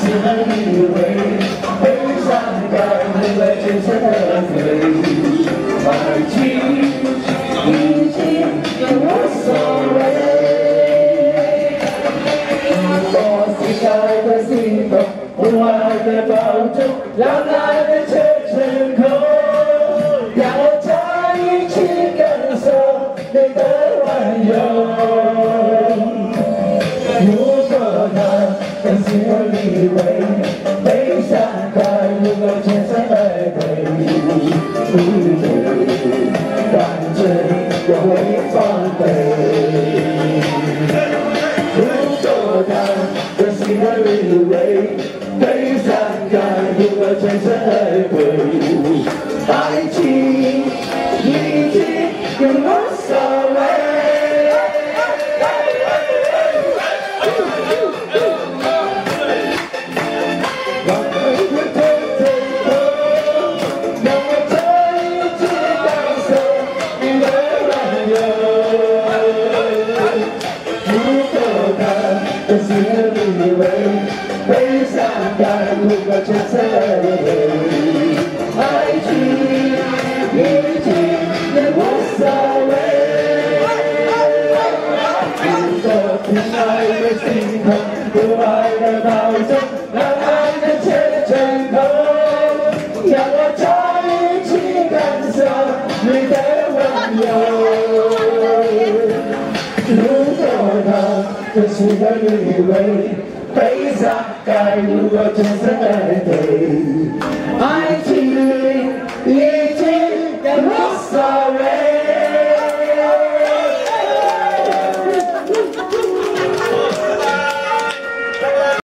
和你为悲伤感动了全身的肺，爱情已经无所谓。我心爱的心痛，不爱的抱住，让爱的全成空，让我再一起感受你的温柔。如果他真心和你为悲伤带入了全身而退，反正我会反对。如果他真心和你为悲伤带入了全身而退，爱情已经无所谓。真心和你为悲伤带入了全身而退，爱情已经也无所谓。如果不爱的心痛，不爱的抱枕，让爱的全成空，让我再一起感受你的温柔。如果他真心和你为悲伤带入了全身而退，爱情已经无